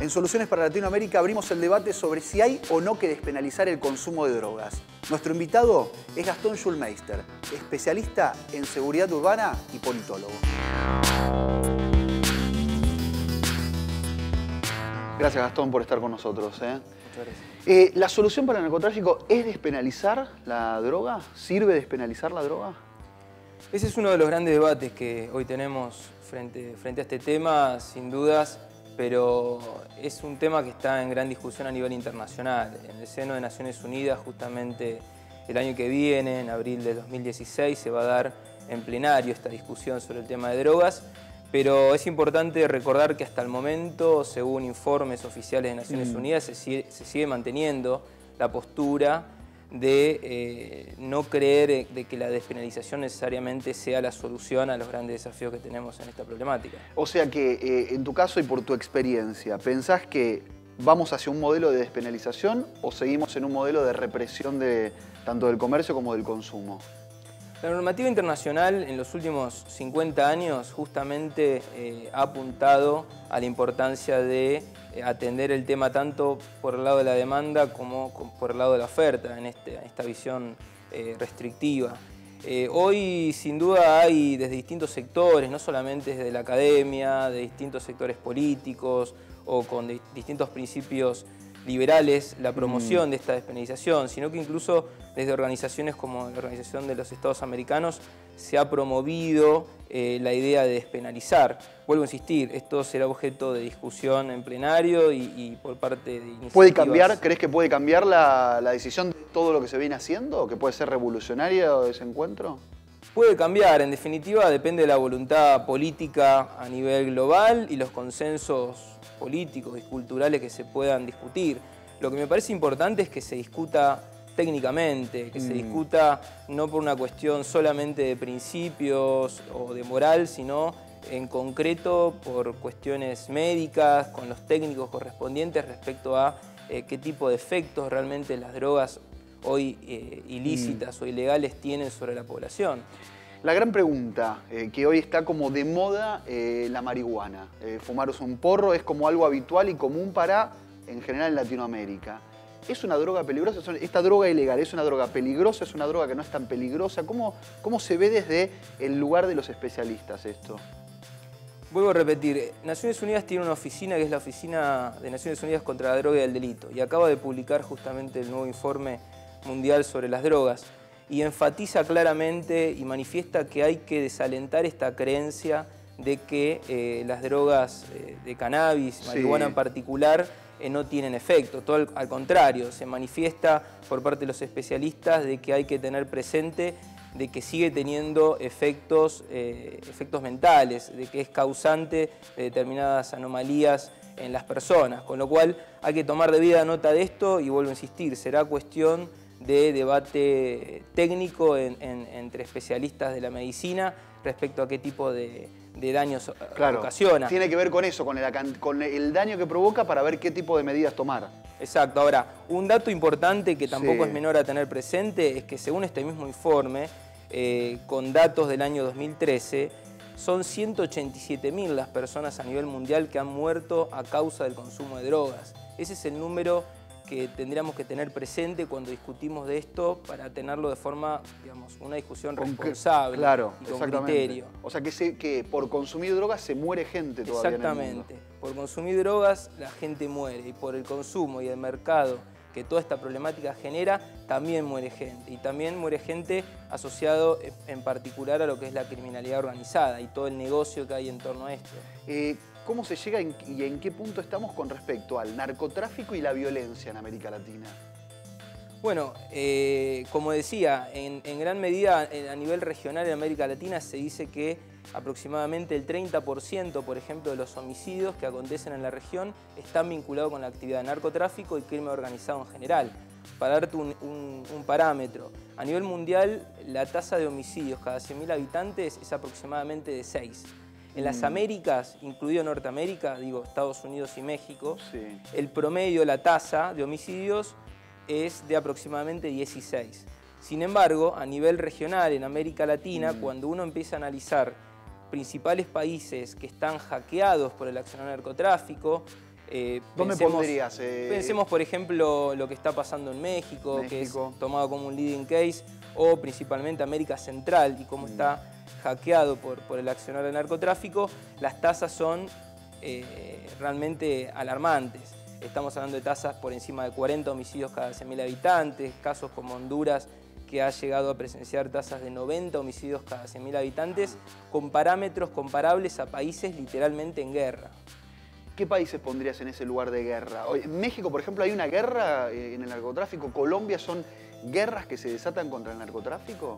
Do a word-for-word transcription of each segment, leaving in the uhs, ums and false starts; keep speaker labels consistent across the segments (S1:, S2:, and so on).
S1: En Soluciones para Latinoamérica abrimos el debate sobre si hay o no que despenalizar el consumo de drogas. Nuestro invitado es Gastón Schulmeister, especialista en seguridad urbana y politólogo. Gracias, Gastón, por estar con nosotros. ¿eh?
S2: Muchas gracias.
S1: Eh, ¿La solución para el narcotráfico es despenalizar la droga? ¿Sirve despenalizar la droga?
S2: Ese es uno de los grandes debates que hoy tenemos frente, frente a este tema, sin dudas, pero es un tema que está en gran discusión a nivel internacional. En el seno de Naciones Unidas, justamente el año que viene, en abril de dos mil dieciséis, se va a dar en plenario esta discusión sobre el tema de drogas, pero es importante recordar que hasta el momento, según informes oficiales de Naciones mm. Unidas, se sigue, se sigue manteniendo la postura de eh, no creer de que la despenalización necesariamente sea la solución a los grandes desafíos que tenemos en esta problemática.
S1: O sea que, eh, en tu caso y por tu experiencia, ¿pensás que vamos hacia un modelo de despenalización o seguimos en un modelo de represión de, tanto del comercio como del consumo?
S2: La normativa internacional en los últimos cincuenta años justamente eh, ha apuntado a la importancia de eh, atender el tema tanto por el lado de la demanda como por el lado de la oferta en, este, en esta visión eh, restrictiva. Eh, hoy sin duda hay desde distintos sectores, no solamente desde la academia, de distintos sectores políticos o con de, distintos principios liberales, la promoción mm. de esta despenalización, sino que incluso desde organizaciones como la Organización de los Estados Americanos se ha promovido eh, la idea de despenalizar. Vuelvo a insistir, esto será objeto de discusión en plenario y, y por parte de iniciativas.
S1: ¿Puede cambiar? ¿Crees que puede cambiar la, la decisión de todo lo que se viene haciendo? ¿Que puede ser revolucionario ese encuentro?
S2: Puede cambiar, en definitiva depende de la voluntad política a nivel global y los consensos políticos y culturales que se puedan discutir. Lo que me parece importante es que se discuta técnicamente, que mm. se discuta no por una cuestión solamente de principios o de moral, sino en concreto por cuestiones médicas, con los técnicos correspondientes respecto a eh, qué tipo de efectos realmente las drogas hoy eh, ilícitas mm. o ilegales tienen sobre la población.
S1: La gran pregunta, eh, que hoy está como de moda, eh, la marihuana. Eh, fumarse un porro es como algo habitual y común para, en general, en Latinoamérica. ¿Es una droga peligrosa? ¿Esta droga ilegal es una droga peligrosa? ¿Es una droga que no es tan peligrosa? ¿Cómo, cómo se ve desde el lugar de los especialistas esto?
S2: Vuelvo a repetir, Naciones Unidas tiene una oficina que es la Oficina de Naciones Unidas contra la Droga y el Delito y acaba de publicar justamente el nuevo informe mundial sobre las drogas y enfatiza claramente y manifiesta que hay que desalentar esta creencia de que eh, las drogas eh, de cannabis, marihuana sí. en particular, eh, no tienen efecto. Todo al, al contrario, se manifiesta por parte de los especialistas de que hay que tener presente de que sigue teniendo efectos, eh, efectos mentales, de que es causante de determinadas anomalías en las personas, con lo cual hay que tomar debida nota de esto y vuelvo a insistir, será cuestión de debate técnico en, en, entre especialistas de la medicina respecto a qué tipo de, de daños
S1: claro,
S2: ocasiona.
S1: Tiene que ver con eso, con el, con el daño que provoca para ver qué tipo de medidas tomar.
S2: Exacto. Ahora, un dato importante que tampoco
S1: sí.
S2: es menor a tener presente es que según este mismo informe, eh, con datos del año dos mil trece, son ciento ochenta y siete mil las personas a nivel mundial que han muerto a causa del consumo de drogas. Ese es el número que tendríamos que tener presente cuando discutimos de esto para tenerlo de forma, digamos, una discusión responsable
S1: claro,
S2: y con criterio.
S1: O sea, que, se, que por consumir drogas se muere gente todavía
S2: Exactamente.
S1: en el mundo.
S2: Por consumir drogas la gente muere y por el consumo y el mercado que toda esta problemática genera, también muere gente. Y también muere gente asociado en particular a lo que es la criminalidad organizada y todo el negocio que hay en torno a esto.
S1: Eh, ¿Cómo se llega y en qué punto estamos con respecto al narcotráfico y la violencia en América Latina?
S2: Bueno, eh, como decía, en, en gran medida a nivel regional en América Latina se dice que aproximadamente el treinta por ciento, por ejemplo, de los homicidios que acontecen en la región están vinculados con la actividad de narcotráfico y crimen organizado en general. Para darte un, un, un parámetro, a nivel mundial la tasa de homicidios cada cien mil habitantes es aproximadamente de seis. En las Américas, incluido Norteamérica, digo Estados Unidos y México, sí. el promedio, la tasa de homicidios es de aproximadamente dieciséis. Sin embargo, a nivel regional, en América Latina, mm. cuando uno empieza a analizar principales países que están hackeados por el accionar narcotráfico, Eh,
S1: ¿Dónde
S2: pensemos,
S1: pondrías? Eh...
S2: Pensemos, por ejemplo, lo que está pasando en México, México, que es tomado como un leading case, o principalmente América Central, y cómo mm. está hackeado por, por el accionar del narcotráfico. Las tasas son eh, realmente alarmantes. Estamos hablando de tasas por encima de cuarenta homicidios cada cien mil habitantes, casos como Honduras, que ha llegado a presenciar tasas de noventa homicidios cada cien mil habitantes, con parámetros comparables a países literalmente en guerra.
S1: ¿Qué países pondrías en ese lugar de guerra? En México, por ejemplo, hay una guerra en el narcotráfico. ¿Colombia son guerras que se desatan contra el narcotráfico?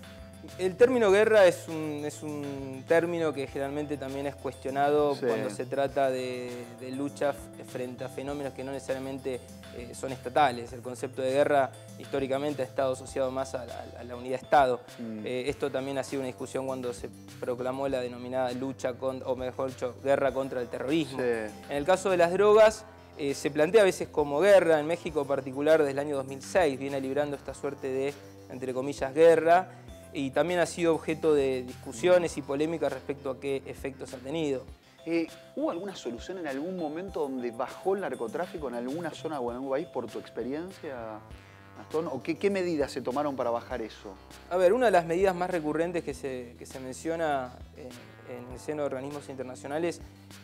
S2: El término guerra es un, es un término que generalmente también es cuestionado sí. cuando se trata de, de lucha frente a fenómenos que no necesariamente eh, son estatales. El concepto de guerra históricamente ha estado asociado más a la, a la unidad-Estado. Mm. Eh, esto también ha sido una discusión cuando se proclamó la denominada lucha, con, o mejor dicho, guerra contra el terrorismo. Sí. En el caso de las drogas, eh, se plantea a veces como guerra. En México en particular, desde el año dos mil seis, viene librando esta suerte de, entre comillas, guerra. Y también ha sido objeto de discusiones y polémicas respecto a qué efectos ha tenido.
S1: Eh, ¿Hubo alguna solución en algún momento donde bajó el narcotráfico en alguna zona o en algún país por tu experiencia, Gastón? ¿O qué, qué medidas se tomaron para bajar eso?
S2: A ver, una de las medidas más recurrentes que se, que se menciona en, en el seno de organismos internacionales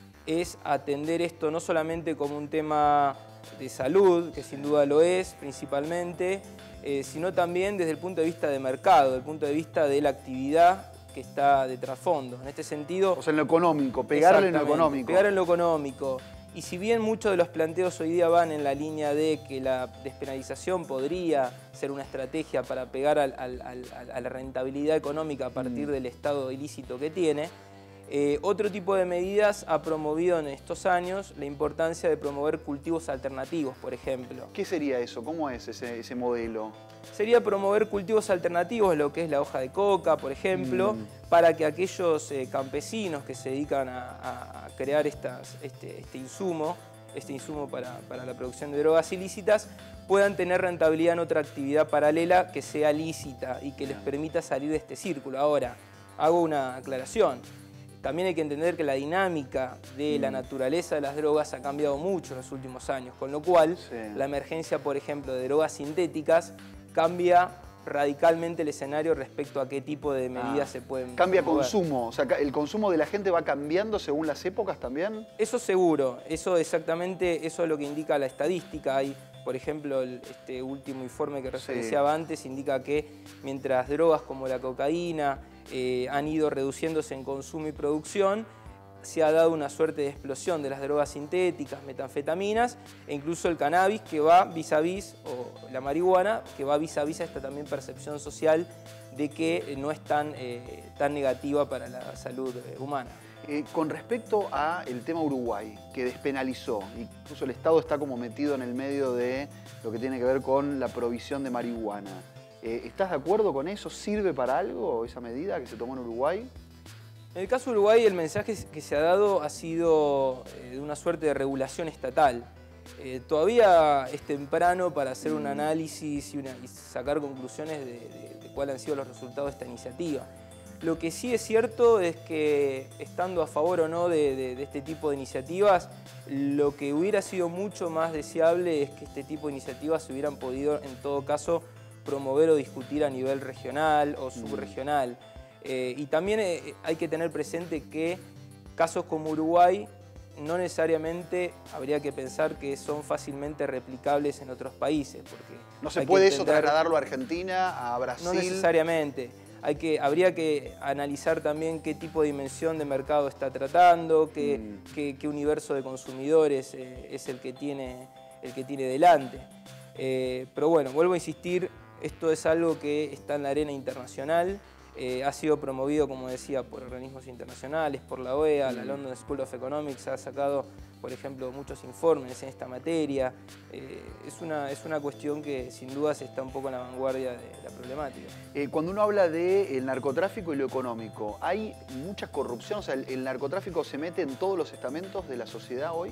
S2: es atender esto no solamente como un tema de salud, que sin duda lo es principalmente, Eh, sino también desde el punto de vista de mercado, desde el punto de vista de la actividad que está de trasfondo. En este sentido...
S1: O sea, en lo económico, pegarle en lo económico.
S2: Pegar en lo económico. Y si bien muchos de los planteos hoy día van en la línea de que la despenalización podría ser una estrategia para pegar al, al, al, a la rentabilidad económica a partir mm. del estado ilícito que tiene, Eh, otro tipo de medidas ha promovido en estos años la importancia de promover cultivos alternativos, por ejemplo.
S1: ¿Qué sería eso? ¿Cómo es ese, ese modelo?
S2: Sería promover cultivos alternativos, lo que es la hoja de coca, por ejemplo, mm. para que aquellos eh, campesinos que se dedican a, a crear estas, este, este insumo, este insumo para, para la producción de drogas ilícitas, puedan tener rentabilidad en otra actividad paralela que sea lícita y que les permita salir de este círculo. Ahora, hago una aclaración. También hay que entender que la dinámica de la naturaleza de las drogas ha cambiado mucho en los últimos años, con lo cual sí. la emergencia, por ejemplo, de drogas sintéticas cambia radicalmente el escenario respecto a qué tipo de medidas ah, se pueden
S1: Cambia
S2: mover.
S1: Consumo, o sea, ¿el consumo de la gente va cambiando según las épocas también?
S2: Eso seguro, eso exactamente, eso es lo que indica la estadística. Hay, por ejemplo, el, este último informe que referenciaba sí. antes indica que mientras drogas como la cocaína eh, han ido reduciéndose en consumo y producción, se ha dado una suerte de explosión de las drogas sintéticas, metanfetaminas, e incluso el cannabis que va vis a vis, o la marihuana, que va vis a vis a esta también percepción social de que no es tan, eh, tan negativa para la salud eh, humana.
S1: Eh, con respecto al tema Uruguay, que despenalizó, incluso el Estado está como metido en el medio de lo que tiene que ver con la provisión de marihuana. Eh, ¿Estás de acuerdo con eso? ¿Sirve para algo esa medida que se tomó en Uruguay?
S2: En el caso de Uruguay, el mensaje que se ha dado ha sido eh, de una suerte de regulación estatal. Eh, todavía es temprano para hacer un análisis y, una, y sacar conclusiones de, de, de cuáles han sido los resultados de esta iniciativa. Lo que sí es cierto es que, estando a favor o no de, de, de este tipo de iniciativas, lo que hubiera sido mucho más deseable es que este tipo de iniciativas se hubieran podido, en todo caso, promover o discutir a nivel regional o subregional. Eh, y también eh, hay que tener presente que casos como Uruguay no necesariamente habría que pensar que son fácilmente replicables en otros países. Porque
S1: ¿No se puede eso trasladarlo a Argentina, a Brasil?
S2: No necesariamente. Hay que, habría que analizar también qué tipo de dimensión de mercado está tratando, qué, mm. qué, qué universo de consumidores eh, es el que tiene, el que tiene delante. Eh, pero bueno, vuelvo a insistir, esto es algo que está en la arena internacional. Eh, ha sido promovido, como decía, por organismos internacionales, por la O E A, la London School of Economics ha sacado, por ejemplo, muchos informes en esta materia. Eh, es, una, es una cuestión que sin dudas está un poco en la vanguardia de la problemática.
S1: Eh, cuando uno habla del narcotráfico y lo económico, ¿hay mucha corrupción? O sea, ¿el, el narcotráfico se mete en todos los estamentos de la sociedad hoy?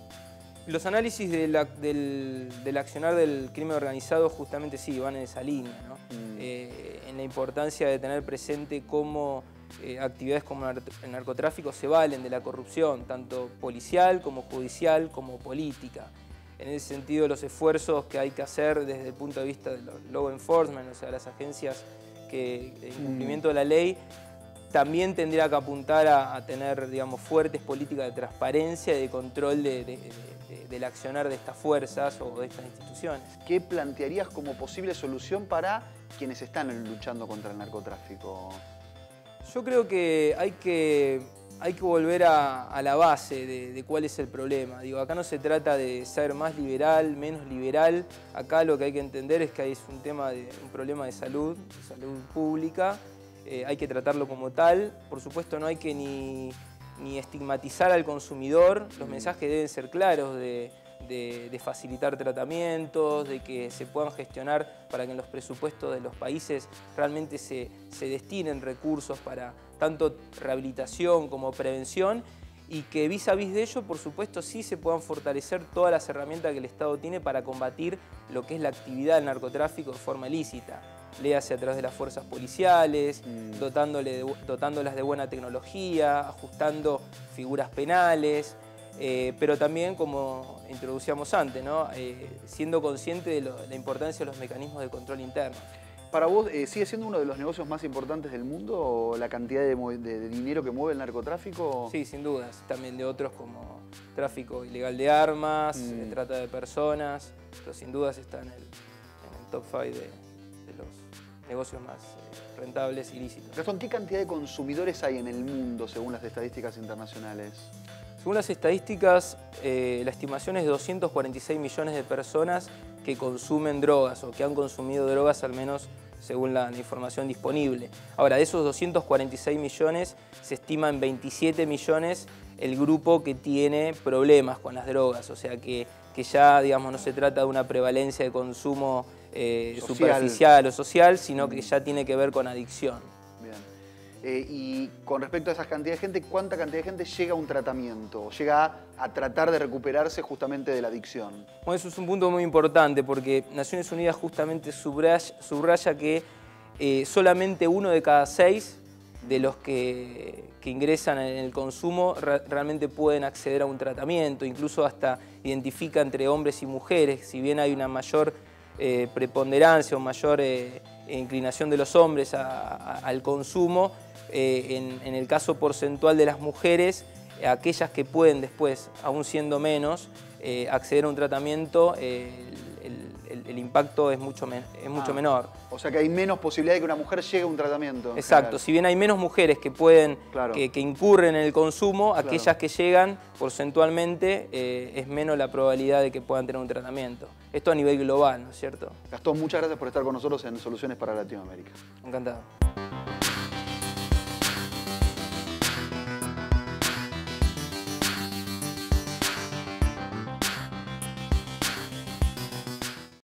S2: Los análisis de la, del, del accionar del crimen organizado justamente sí, van en esa línea, ¿no? Mm. Eh, en la importancia de tener presente cómo eh, actividades como el narcotráfico se valen de la corrupción, tanto policial como judicial como política. En ese sentido, los esfuerzos que hay que hacer desde el punto de vista de los law enforcement, o sea, las agencias que en cumplimiento de la ley, también tendría que apuntar a, a tener, digamos, fuertes políticas de transparencia y de control de, de, de, del accionar de estas fuerzas o de estas instituciones.
S1: ¿Qué plantearías como posible solución para quienes están luchando contra el narcotráfico?
S2: Yo creo que hay que, hay que volver a, a la base de, de cuál es el problema. Digo, acá no se trata de ser más liberal, menos liberal. Acá lo que hay que entender es que es un tema de, un problema de salud, de salud pública. Eh, hay que tratarlo como tal. Por supuesto, no hay que ni, ni estigmatizar al consumidor. Los mensajes deben ser claros de, de, de facilitar tratamientos, de que se puedan gestionar para que en los presupuestos de los países realmente se, se destinen recursos para tanto rehabilitación como prevención, y que vis a vis de ello, por supuesto, sí se puedan fortalecer todas las herramientas que el Estado tiene para combatir lo que es la actividad del narcotráfico de forma ilícita. Léase a través de las fuerzas policiales, mm. dotándole de, dotándolas de buena tecnología, ajustando figuras penales, eh, pero también, como introducíamos antes, ¿no? eh, siendo consciente de, lo, de la importancia de los mecanismos de control interno.
S1: ¿Para vos eh, sigue siendo uno de los negocios más importantes del mundo la cantidad de, de, de dinero que mueve el narcotráfico?
S2: Sí, sin dudas. También de otros como tráfico ilegal de armas, mm. eh, trata de personas, pero sin dudas está en el, en el top cinco de, de los negocios más eh, rentables ilícitos.
S1: Gastón, ¿qué cantidad de consumidores hay en el mundo según las estadísticas internacionales?
S2: Según las estadísticas, eh, la estimación es de doscientos cuarenta y seis millones de personas que consumen drogas o que han consumido drogas, al menos según la, la información disponible. Ahora, de esos doscientos cuarenta y seis millones, se estima en veintisiete millones el grupo que tiene problemas con las drogas, o sea que, que ya, digamos, no se trata de una prevalencia de consumo eh, superficial o social, sino que ya tiene que ver con adicción.
S1: Bien. Eh, y con respecto a esa cantidad de gente, ¿cuánta cantidad de gente llega a un tratamiento? ¿Llega a, a tratar de recuperarse justamente de la adicción?
S2: Bueno, eso es un punto muy importante porque Naciones Unidas justamente subraya, subraya que eh, solamente uno de cada seis de los que, que ingresan en el consumo re, realmente pueden acceder a un tratamiento. Incluso hasta identifica entre hombres y mujeres, si bien hay una mayor eh, preponderancia o mayor eh, inclinación de los hombres a, a, al consumo, Eh, en, en el caso porcentual de las mujeres, eh, aquellas que pueden después, aún siendo menos, eh, acceder a un tratamiento, eh, el, el, el impacto es mucho, men es mucho ah, menor.
S1: O sea que hay menos posibilidad de que una mujer llegue a un tratamiento.
S2: Exacto, general. Si bien hay menos mujeres que pueden,
S1: claro.
S2: que, que incurren en el consumo,
S1: claro.
S2: aquellas que llegan porcentualmente eh, es menos la probabilidad de que puedan tener un tratamiento. Esto a nivel global, ¿no es cierto?
S1: Gastón, muchas gracias por estar con nosotros en Soluciones para Latinoamérica.
S2: Encantado.